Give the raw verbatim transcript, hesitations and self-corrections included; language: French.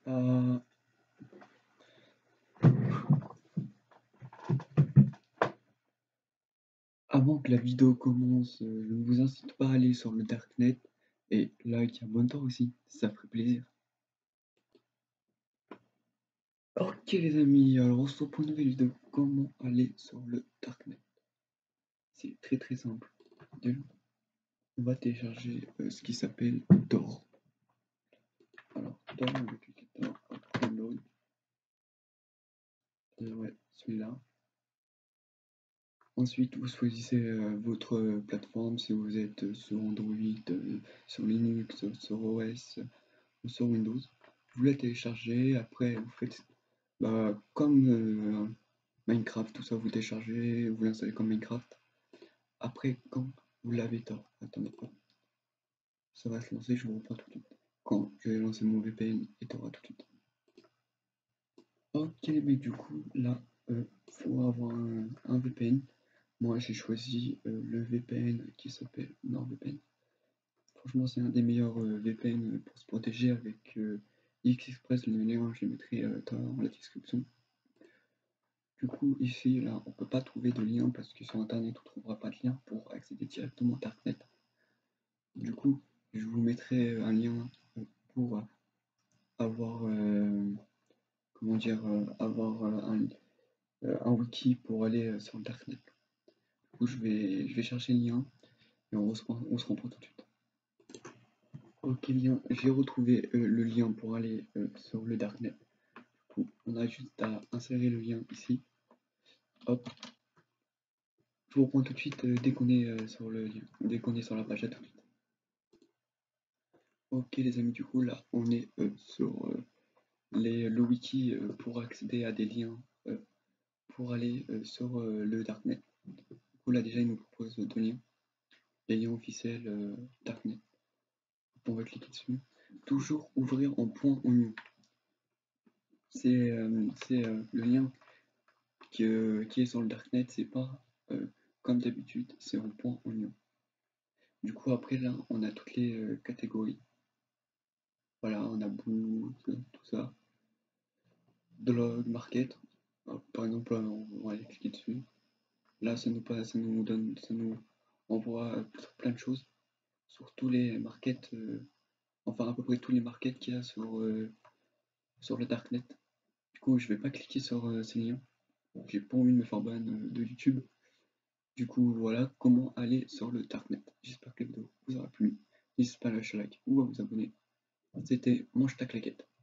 Euh, Avant que la vidéo commence, euh, je ne vous incite pas à aller sur le Darknet et like, abonne-toi aussi, ça ferait plaisir. Ok les amis, alors on se retrouve pour une nouvelle vidéo. Comment aller sur le Darknet? C'est très très simple. Déjà, on va télécharger euh, ce qui s'appelle Tor. Alors Tor, on va cliquer Tor, hop, download. Euh, ouais, celui-là. Ensuite, vous choisissez euh, votre euh, plateforme, si vous êtes euh, sur Android, euh, sur Linux, sur O S ou sur Windows. Vous la téléchargez, après vous faites bah, comme euh, Minecraft, tout ça, vous téléchargez, vous l'installez comme Minecraft. Après, quand vous l'avez tort, attendez pas, ça va se lancer, je vous reprends tout de suite. Quand je vais lancer mon V P N, et t'auras tout de suite. Ok, mais du coup, là, euh, faut avoir un, un V P N. Moi, j'ai choisi euh, le V P N qui s'appelle NordVPN. Franchement, c'est un des meilleurs euh, V P N pour se protéger avec euh, X-Express. Le lien, je les mettrai euh, dans la description. Du coup, ici, là, on peut pas trouver de lien parce que sur Internet, on trouvera pas de lien pour accéder directement à Darknet. Du coup, je vous mettrai un lien euh, pour avoir, euh, comment dire, euh, avoir euh, un, euh, un wiki pour aller euh, sur le Darknet. Du coup, je vais, je vais chercher le lien et on se, on se reprend tout de suite. Ok, lien, j'ai retrouvé euh, le lien pour aller euh, sur le Darknet. Du coup, on a juste à insérer le lien ici. Hop. Je vous reprends tout de suite euh, dès qu'on est euh, sur le lien, dès qu'on est sur la page. À tout de suite. Ok les amis, du coup là on est euh, sur euh, les, le wiki euh, pour accéder à des liens euh, pour aller euh, sur euh, le Darknet. Du coup là déjà il nous propose deux liens. Les liens officiels euh, Darknet. On va cliquer dessus. Toujours ouvrir en point oignon. C'est euh, euh, le lien qui, euh, qui est sur le Darknet, c'est pas euh, comme d'habitude, c'est en point oignon. Du coup après là on a toutes les euh, catégories. Voilà, on a Boost, tout ça. Blog, market. Alors, par exemple, on va aller cliquer dessus. Là, ça nous, passe, ça nous donne, ça nous envoie euh, plein de choses sur tous les markets, euh, enfin à peu près tous les markets qu'il y a sur, euh, sur le Darknet. Du coup, je vais pas cliquer sur euh, ces liens. J'ai pas envie de me faire ban euh, de YouTube. Du coup, voilà comment aller sur le Darknet. J'espère que la vidéo vous aura plu. N'hésitez pas à lâcher un like ou à vous abonner. C'était Mange ta claquette.